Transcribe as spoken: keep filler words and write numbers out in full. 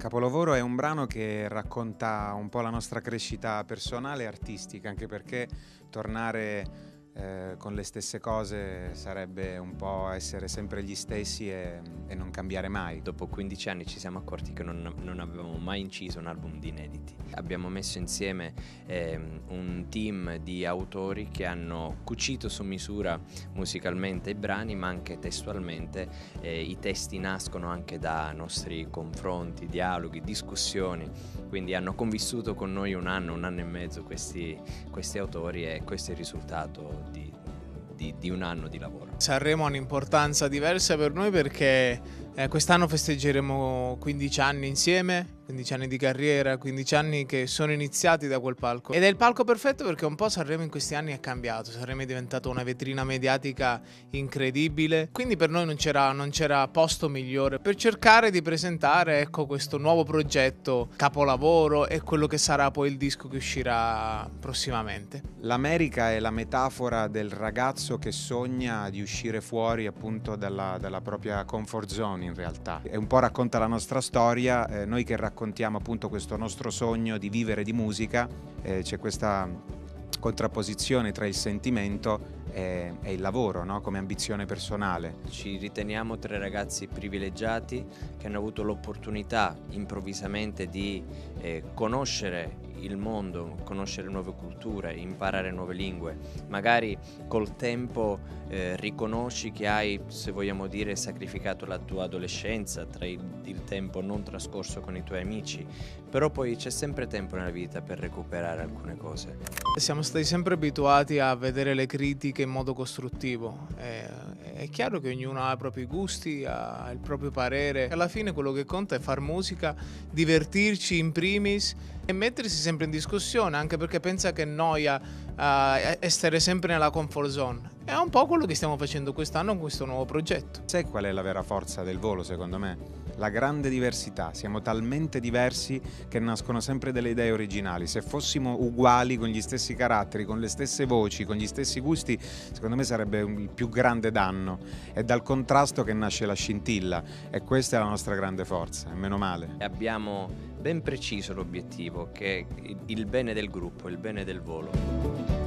Capolavoro è un brano che racconta un po' la nostra crescita personale e artistica, anche perché tornare eh, con le stesse cose sarebbe un po' essere sempre gli stessi e, e non cambiare mai. Dopo quindici anni ci siamo accorti che non, non avevamo mai inciso un album di inediti. Abbiamo messo insieme eh, un team di autori che hanno cucito su misura musicalmente i brani, ma anche testualmente. Eh, i testi nascono anche da nostri confronti, dialoghi, discussioni, quindi hanno convissuto con noi un anno, un anno e mezzo questi, questi autori, e questo è il risultato di, di, di un anno di lavoro. Sanremo ha un'importanza diversa per noi perché eh, quest'anno festeggeremo quindici anni insieme, quindici anni di carriera, quindici anni che sono iniziati da quel palco. Ed è il palco perfetto perché un po' Sanremo in questi anni è cambiato, Sanremo è diventato una vetrina mediatica incredibile, quindi per noi non c'era non c'era posto migliore per cercare di presentare, ecco, questo nuovo progetto Capolavoro e quello che sarà poi il disco che uscirà prossimamente. L'America è la metafora del ragazzo che sogna di uscire fuori appunto dalla, dalla propria comfort zone, in realtà. E un po' racconta la nostra storia, eh, noi che raccontiamo appunto questo nostro sogno di vivere di musica, eh, c'è questa contrapposizione tra il sentimento e, e il lavoro, no? Come ambizione personale. Ci riteniamo tre ragazzi privilegiati che hanno avuto l'opportunità improvvisamente di eh, conoscere il mondo, conoscere nuove culture, imparare nuove lingue. Magari col tempo eh, riconosci che hai, se vogliamo dire, sacrificato la tua adolescenza, tra il, il tempo non trascorso con i tuoi amici, però poi c'è sempre tempo nella vita per recuperare alcune cose. Siamo stati sempre abituati a vedere le critiche in modo costruttivo. È, è chiaro che ognuno ha i propri gusti, ha il proprio parere. Alla fine quello che conta è far musica, divertirci in primis e mettersi sempre in discussione, anche perché pensa che noia uh, essere sempre nella comfort zone. È un po' quello che stiamo facendo quest'anno con questo nuovo progetto. Sai qual è la vera forza del volo, secondo me? La grande diversità. Siamo talmente diversi che nascono sempre delle idee originali. Se fossimo uguali, con gli stessi caratteri, con le stesse voci, con gli stessi gusti, secondo me sarebbe il più grande danno. È dal contrasto che nasce la scintilla, e questa è la nostra grande forza, e meno male. Abbiamo ben preciso l'obiettivo, che è il bene del gruppo, il bene del volo.